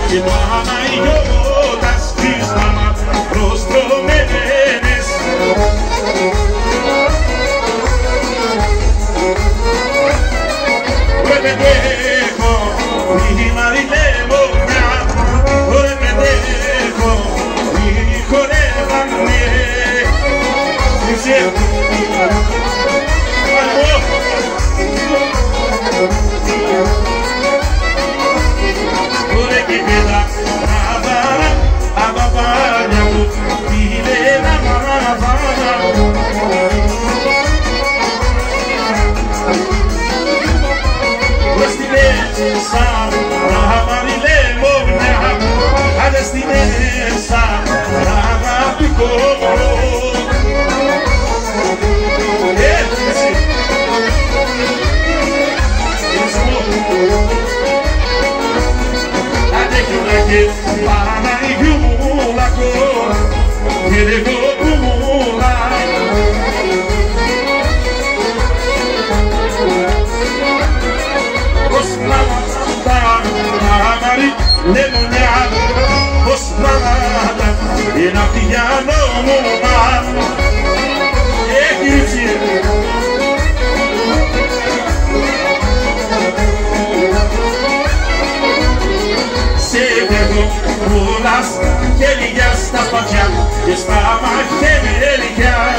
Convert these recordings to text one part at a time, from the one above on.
και το αναγιώτας χρήσταμα προστρωμένες. Ρε παιδέχω, η Μαριλέμωνα, ρε παιδέχω, η χορεύανε. Ora che veda a babagna tu, file la maravana. Questi pensa, la Marilembona, adesso ti pensa, la piccolo. Para e viúva cor, me levou pro mula. Osmanada, Mari, Lemonada, Osmanada, e na piano mula. E que dizer? Que ele já está pateando, está mais que ele quer.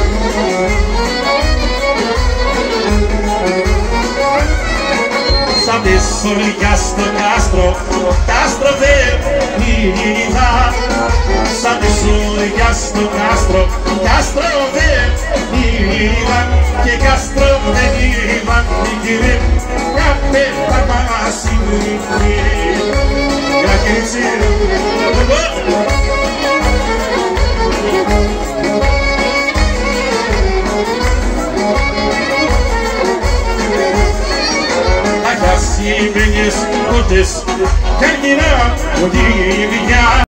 Sabe sobre Castro, Castro viva. Sabe sobre Castro viva. Que Castro viva, que capeta mais assim bem escutes, terminar o dia.